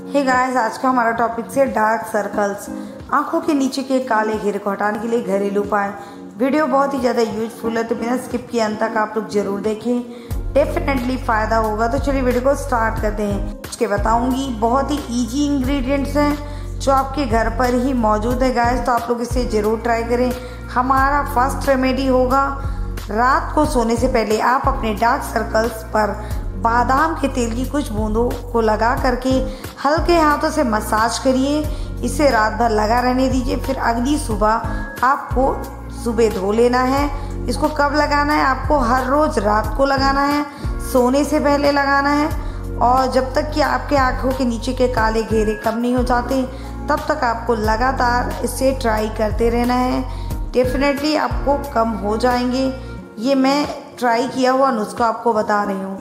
Hey guys, आज का हमारा टॉपिक है डार्क सर्कल्स। आंखों के नीचे के काले घेरे को हटाने के लिए घरेलू उपाय। वीडियो बहुत ही ज़्यादा यूजफुल है, तो बिना स्किप किए अंत तक आप लोग जरूर देखें, डेफिनेटली फ़ायदा होगा। तो चलिए वीडियो को स्टार्ट करते हैं। उसके बताऊंगी बहुत ही इजी इंग्रेडिएंट्स हैं जो आपके घर पर ही मौजूद है गाइस, तो आप लोग इसे ज़रूर ट्राई करें। हमारा फर्स्ट रेमेडी होगा, रात को सोने से पहले आप अपने डार्क सर्कल्स पर बादाम के तेल की कुछ बूंदों को लगा करके हल्के हाथों से मसाज करिए। इसे रात भर लगा रहने दीजिए। फिर अगली सुबह आपको सुबह धो लेना है। इसको कब लगाना है? आपको हर रोज़ रात को लगाना है, सोने से पहले लगाना है, और जब तक कि आपके आँखों के नीचे के काले घेरे कम नहीं हो जाते तब तक आपको लगातार इसे ट्राई करते रहना है। डेफिनेटली आपको कम हो जाएंगे। ये मैं ट्राई किया हुआ नुस्खा आपको बता रही हूँ।